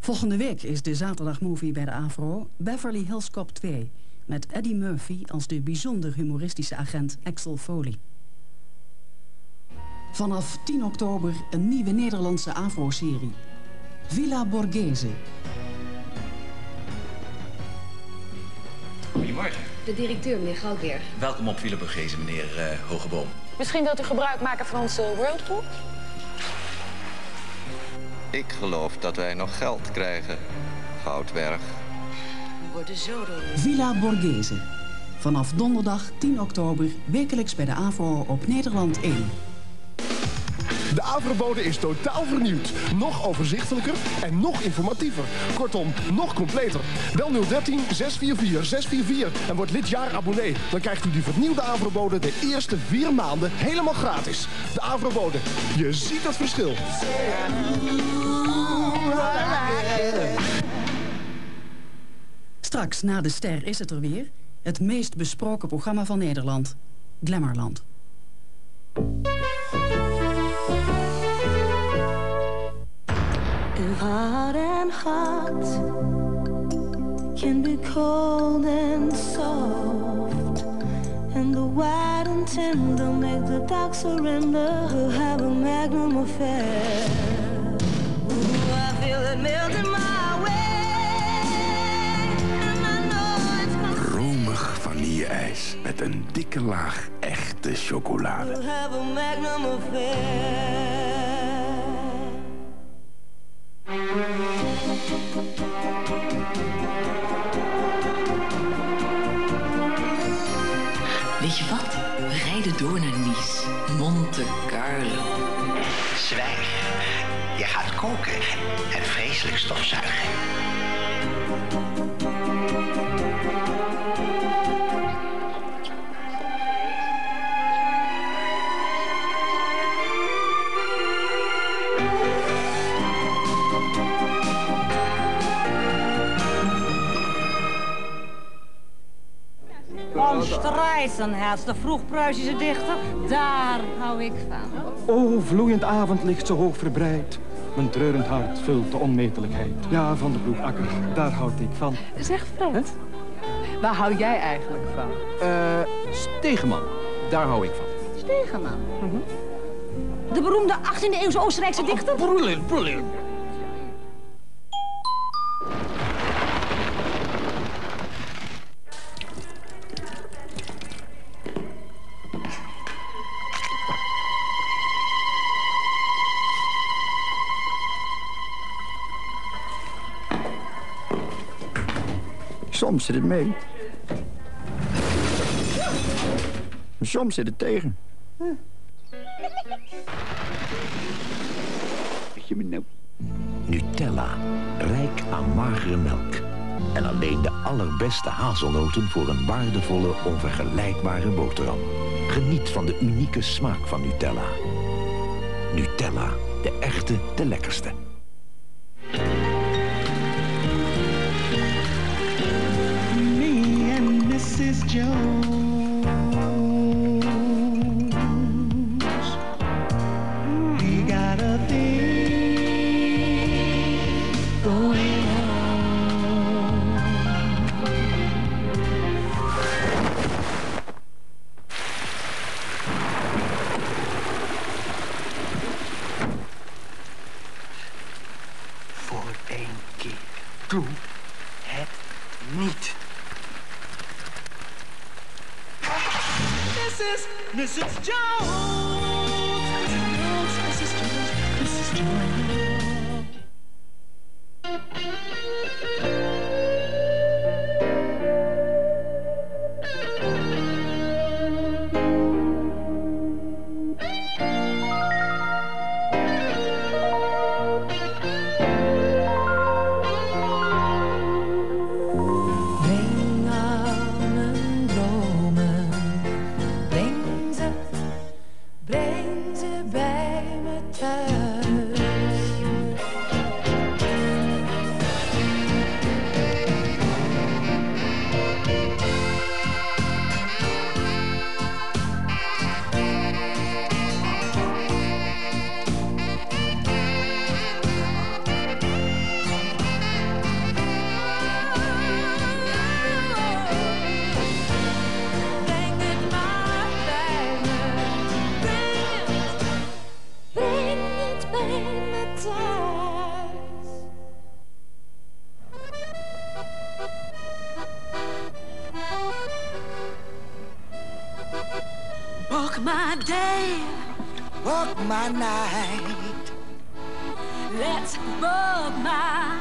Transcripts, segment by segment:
Volgende week is de zaterdagmovie bij de AVRO Beverly Hills Cop 2... met Eddie Murphy als de bijzonder humoristische agent Axel Foley. Vanaf 10 oktober een nieuwe Nederlandse AVRO-serie. Villa Borghese. Goedemorgen. De directeur, meneer Goudberg. Welkom op Villa Borghese, meneer Hogeboom. Misschien wilt u gebruik maken van onze Worldtour? Ik geloof dat wij nog geld krijgen, Goudberg. We worden zo door. Villa Borghese. Vanaf donderdag 10 oktober, wekelijks bij de AVRO op Nederland 1. De AVRO-bode is totaal vernieuwd. Nog overzichtelijker en nog informatiever. Kortom, nog completer. Bel 013 644 644 en word lid jaarabonnee. Dan krijgt u die vernieuwde AVRO-bode de eerste 4 maanden helemaal gratis. De AVRO-bode. Je ziet het verschil. Straks na de ster is het er weer. Het meest besproken programma van Nederland. Glamourland. If hard and hot can be cold and soft, and the white and tender make the dark surrender, have a magnum affair. Ooh, I feel it melting my way, and I know it's gonna... Romig vanille-ijs met een dikke laag echte chocolade. Have a magnum affair. Weet je wat? We rijden door naar Nice. Monte Carlo. Zwijg. Je gaat koken en vreselijk stofzuigen. Von Streissenherz, de vroeg-Pruisische dichter, daar hou ik van. O, vloeiend avondlicht zo hoog verbreid. Mijn treurend hart vult de onmetelijkheid. Ja, Van de Broekakker, daar houd ik van. Zeg Fred, waar hou jij eigenlijk van? Stegeman, daar hou ik van. Stegeman? De beroemde 18e-eeuwse Oostenrijkse dichter? Brilliant, brilliant. Soms zit het mee. Soms zit het tegen. Weet je me nou? Nutella, rijk aan magere melk. En alleen de allerbeste hazelnoten voor een waardevolle, onvergelijkbare boterham. Geniet van de unieke smaak van Nutella. Nutella, de echte, de lekkerste. Mrs. Jones, we got a thing going on. Voor één keer. Doe het niet. Mrs. Jones, Mrs. Jones, Mrs. Jones. Breng ze bij me thuis. day, work my night. Let's work my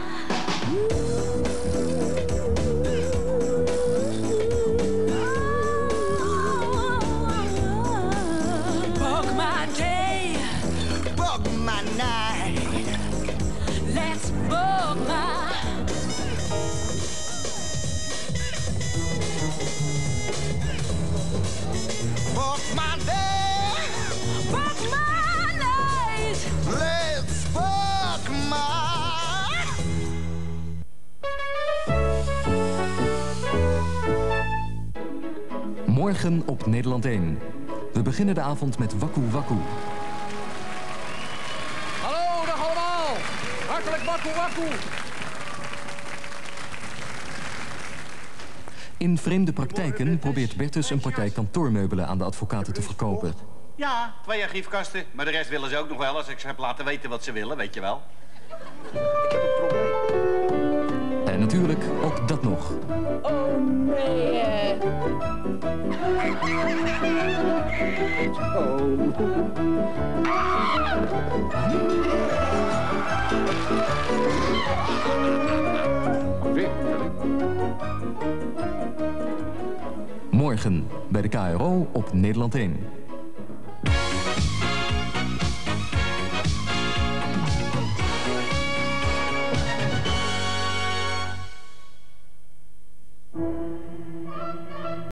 work my day, work my night. Let's work my work my day, work my night. Let's work my. Morgen op Nederland 1. We beginnen de avond met Waku Waku. Hallo, dag allemaal. Hartelijk Waku Waku. In Vreemde Praktijken probeert Bertus een partij kantoormeubelen aan de advocaten te verkopen. Ja, 2 archiefkasten. Maar de rest willen ze ook nog wel als ik ze heb laten weten wat ze willen, weet je wel. En natuurlijk ook dat nog. Oh nee. Morgen bij de KRO op Nederland 1.